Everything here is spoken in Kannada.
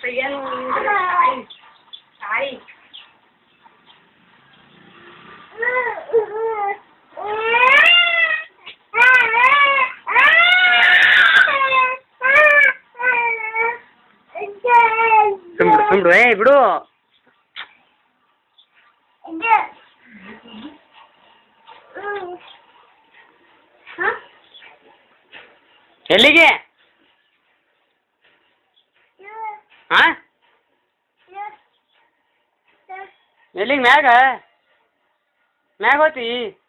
tiền xài ಸುಮ್ಡು ಬಿಡು ಎಲ್ಲಿಗೆ ಹಾ ಎಲ್ಲಿಗೆ ಮ್ಯಾಗ ಹೋತಿ